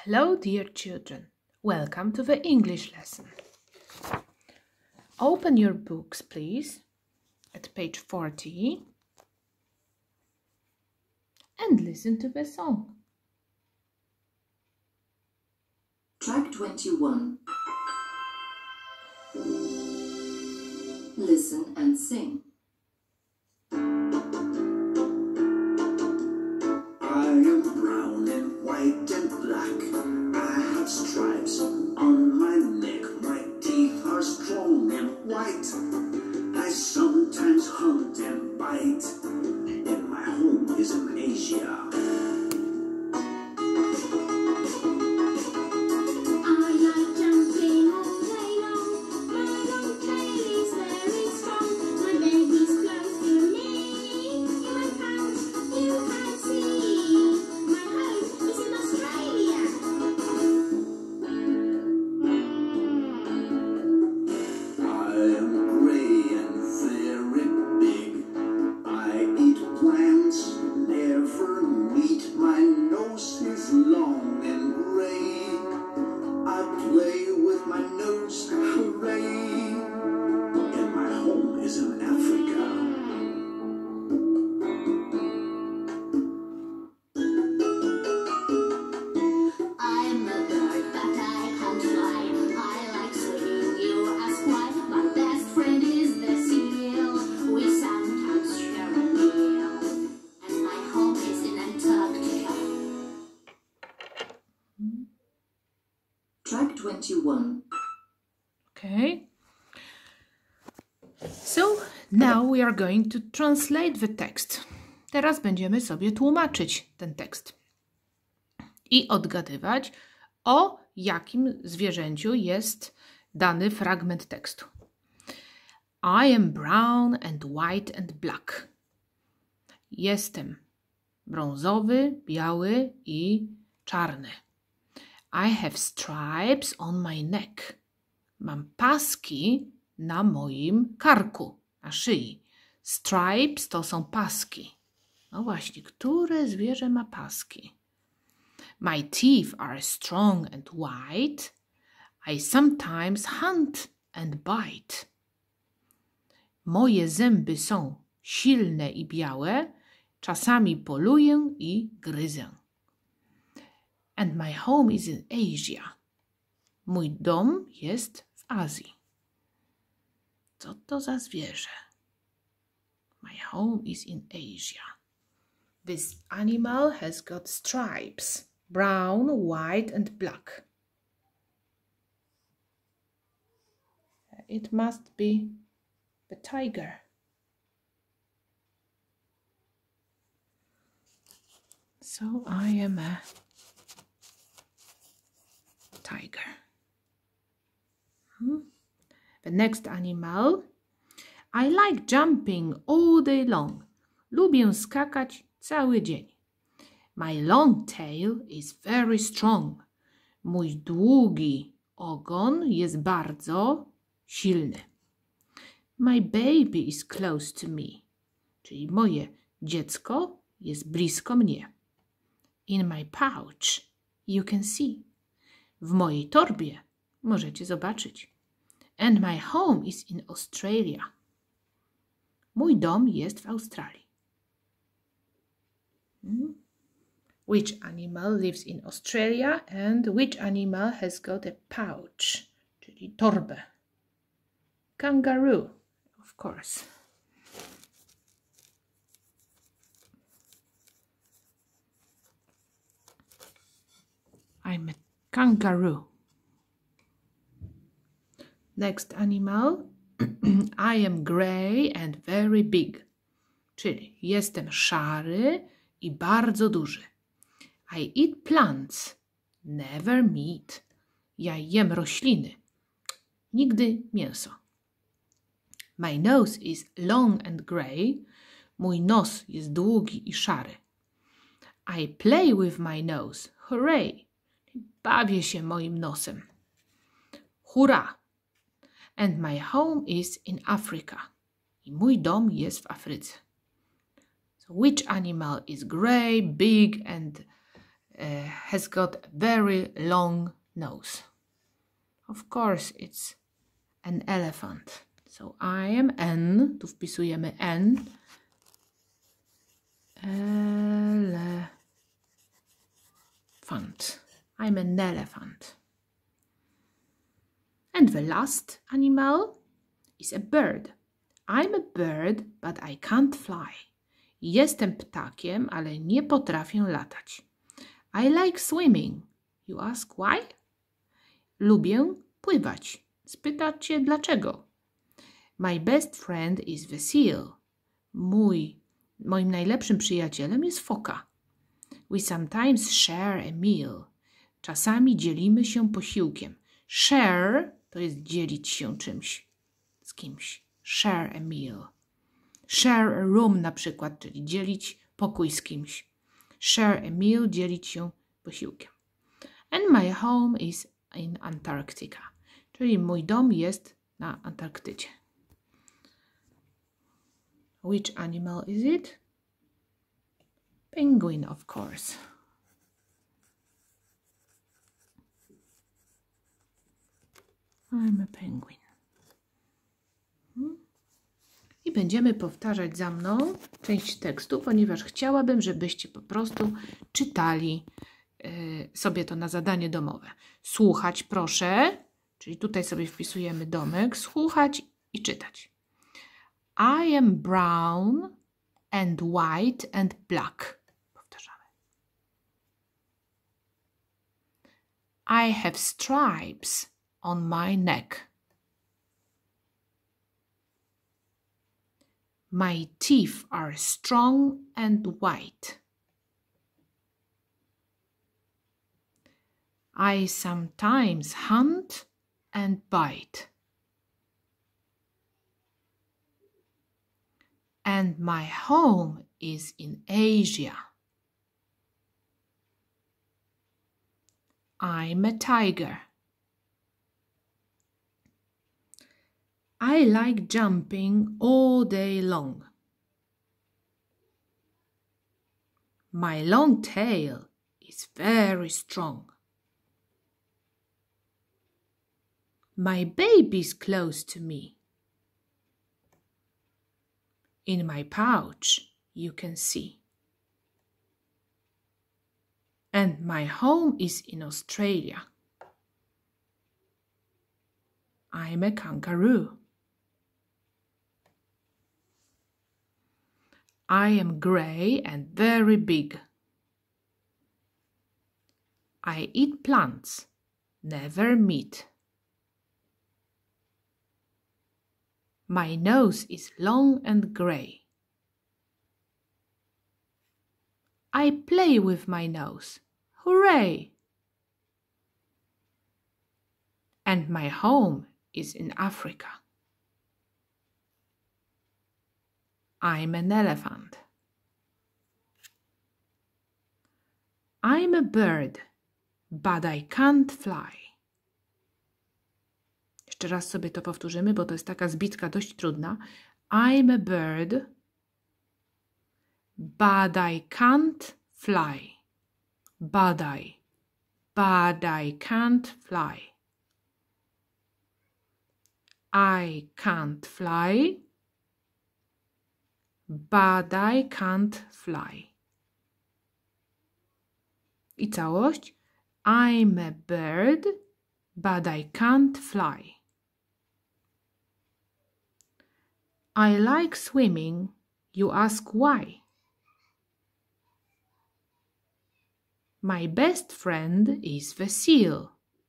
Hello, dear children. Welcome to the English lesson. Open your books, please, at page 40 and listen to the song. Track 21. Listen and sing. I am brown and white and black. I have stripes on my neck. My teeth are strong and white. I sometimes hunt and bite. And my home is in Asia. Track 21. Okay. So now we are going to translate the text. Teraz będziemy sobie tłumaczyć ten tekst i odgadywać, o jakim zwierzęciu jest dany fragment tekstu. I am brown and white and black. Jestem brązowy, biały i czarny. I have stripes on my neck. Mam paski na moim karku, na szyi. Stripes to są paski. No właśnie, które zwierzę ma paski? My teeth are strong and white. I sometimes hunt and bite. Moje zęby są silne i białe. Czasami poluję i gryzę. And my home is in Asia. Mój dom jest w Azji. Co to za zwierzę? My home is in Asia. This animal has got stripes. Brown, white and black. It must be the tiger. So I am a tiger. The next animal. I like jumping all day long. Lubię skakać cały dzień. My long tail is very strong. Mój długi ogon jest bardzo silny. My baby is close to me. Czyli moje dziecko jest blisko mnie. In my pouch you can see. W mojej torbie możecie zobaczyć. And my home is in Australia. Mój dom jest w Australii. Which animal lives in Australia and which animal has got a pouch, czyli torbę? Kangaroo, of course. I'm a kangaroo. Next animal. I am grey and very big. Czyli jestem szary i bardzo duży. I eat plants, never meat. Ja jem rośliny, nigdy mięso. My nose is long and grey. Mój nos jest długi i szary. I play with my nose. Hooray! Bawię się moim nosem. Hurra! And my home is in Africa. I mój dom jest w Afryce. So which animal is grey, big and has got a very long nose. Of course, it's an elephant. So I am N, tu wpisujemy N. Elephant. I'm an elephant. And the last animal is a bird. I'm a bird, but I can't fly. Jestem ptakiem, ale nie potrafię latać. I like swimming. You ask why? Lubię pływać. Spytacie dlaczego? My best friend is the seal. Moim najlepszym przyjacielem jest foka. We sometimes share a meal. Czasami dzielimy się posiłkiem. Share to jest dzielić się czymś, z kimś. Share a meal. Share a room na przykład, czyli dzielić pokój z kimś. Share a meal, dzielić się posiłkiem. And my home is in Antarctica, czyli mój dom jest na Antarktydzie. Which animal is it? Penguin, of course. I'm a penguin. I będziemy powtarzać za mną część tekstu, ponieważ chciałabym, żebyście po prostu czytali sobie to na zadanie domowe. Słuchać proszę, czyli tutaj sobie wpisujemy domek, słuchać i czytać. I am brown and white and black. Powtarzamy. I have stripes on my neck. My teeth are strong and white. I sometimes hunt and bite. And my home is in Asia. I'm a tiger. I like jumping all day long. My long tail is very strong. My baby's close to me. In my pouch, you can see. And my home is in Australia. I'm a kangaroo. I am grey and very big. I eat plants, never meat. My nose is long and grey. I play with my nose. Hooray! And my home is in Africa. I'm an elephant. I'm a bird, but I can't fly. Jeszcze raz sobie to powtórzymy, bo to jest taka zbitka dość trudna. I'm a bird, but I can't fly. But I can't fly. I can't fly, but I can't fly. I całość. I'm a bird, but I can't fly. I like swimming. You ask why? My best friend is the seal.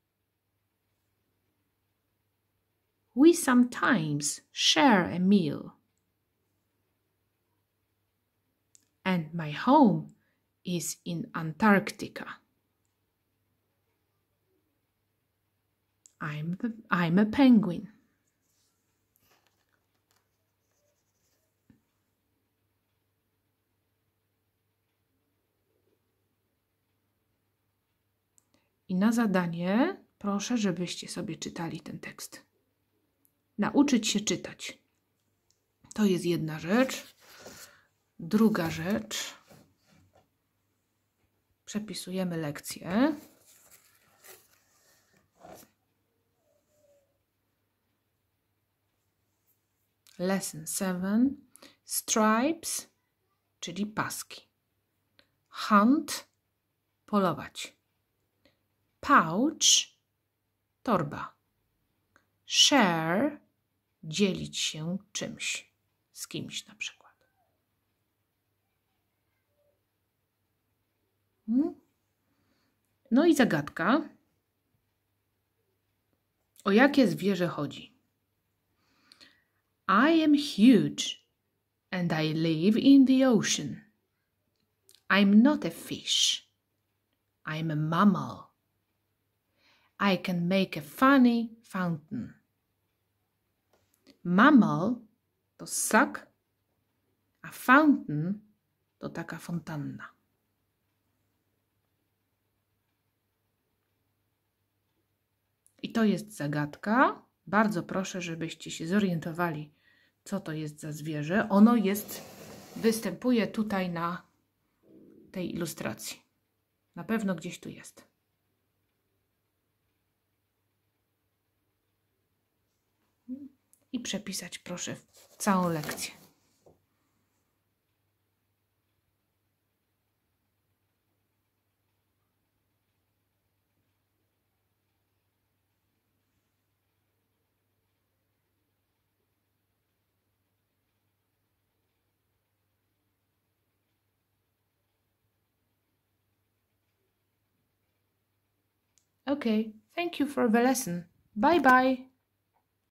We sometimes share a meal. And my home is in Antarctica. I'm a penguin. I na zadanie proszę, żebyście sobie czytali ten tekst. Nauczyć się czytać. To jest jedna rzecz. Druga rzecz. Przepisujemy lekcję. Lesson 7. Stripes, czyli paski. Hunt, polować. Pouch, torba. Share, dzielić się czymś, z kimś na przykład. No i zagadka. O jakie zwierzę chodzi? I am huge and I live in the ocean. I'm not a fish. I'm a mammal. I can make a funny fountain. Mammal to ssak, a fountain to taka fontanna. I to jest zagadka. Bardzo proszę, żebyście się zorientowali, co to jest za zwierzę. Ono występuje tutaj na tej ilustracji. Na pewno gdzieś tu jest. I przepisać proszę całą lekcję. Okay, thank you for the lesson. Bye bye.